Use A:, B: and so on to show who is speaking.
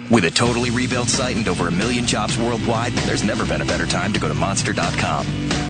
A: With a totally rebuilt site and over 1 million jobs worldwide, there's never been a better time to go to Monster.com.